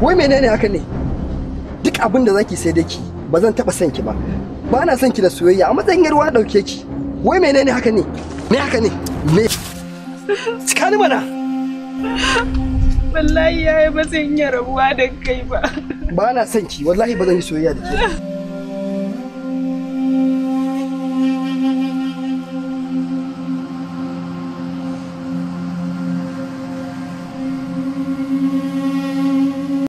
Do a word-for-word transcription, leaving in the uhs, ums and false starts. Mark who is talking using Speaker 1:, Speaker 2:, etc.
Speaker 1: Wai menene haka ne? Duk abin da zaki sai dai ki, ba zan taba son ki ba. Ba na son ki da soyayya, a matsayin yarwa dauke ki. Wai menene haka ne? Me haka ne? Me? Cikani mana.
Speaker 2: Wallahi yayi ba zan yi rabuwa da kai ba.
Speaker 1: Ba na son ki, wallahi ba zan yi soyayya da ke.